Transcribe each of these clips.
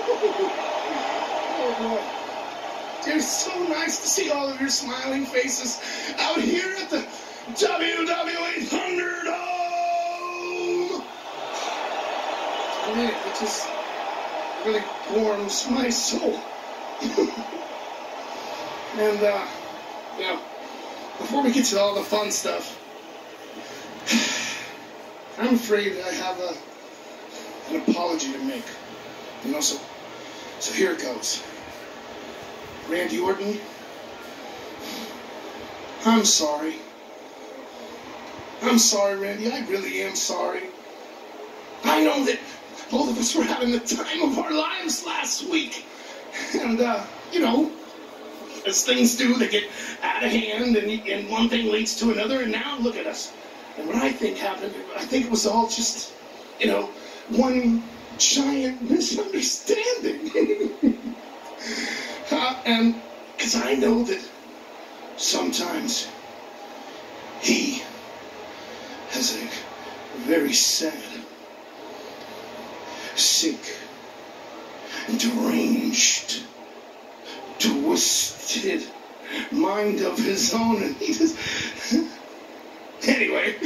Oh boy. It's so nice to see all of your smiling faces out here at the WWE Thunderdome. I mean, it just really warms my soul. And, before we get to all the fun stuff, I'm afraid I have an apology to make. So here it goes. Randy Orton, I'm sorry. I'm sorry, Randy. I really am sorry. I know that both of us were having the time of our lives last week. And, as things do, they get out of hand, and one thing leads to another, and now look at us. And what I think happened, I think it was all just, one giant misunderstanding. And because I know that sometimes he has a very sad, sick, deranged, twisted mind of his own, and he just... Anyway,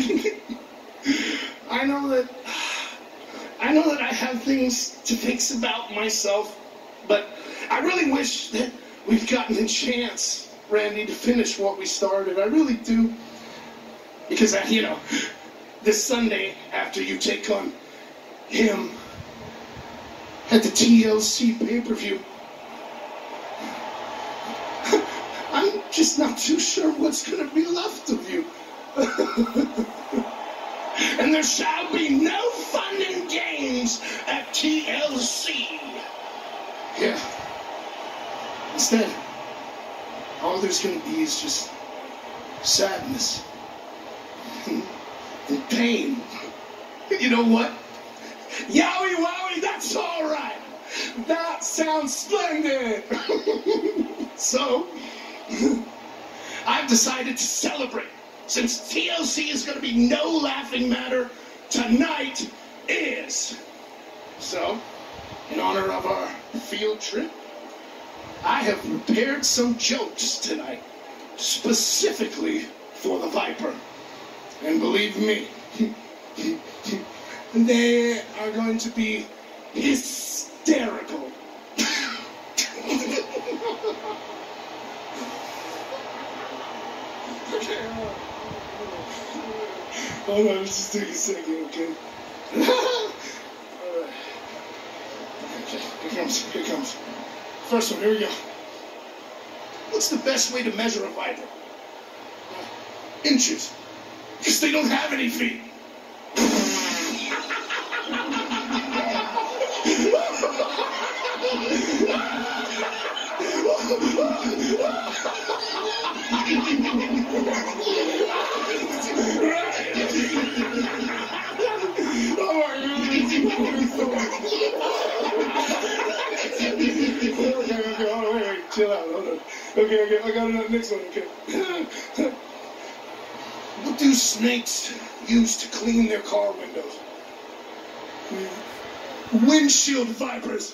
I know that I have things to fix about myself, but I really wish that we'd gotten a chance, Randy, to finish what we started. I really do. Because, this Sunday, after you take on him at the TLC pay-per-view, I'm just not too sure what's going to be left of you. And there shall be no fun and games at TLC. Yeah. Instead, all there's going to be is just sadness and pain. You know what? Yowie wowie, that's all right. That sounds splendid. So, I've decided to celebrate. Since TLC is going to be no laughing matter, tonight is. So, in honor of our field trip, I have prepared some jokes tonight, specifically for the Viper. And believe me, they are going to be hysterical. Hold on, let's just take a second, okay? Alright. Okay, here comes. First one, here we go. What's the best way to measure a viper? Inches. Because they don't have any feet. Okay, chill out, hold on. Okay, I got another next one, okay. What do snakes use to clean their car windows? Windshield vipers.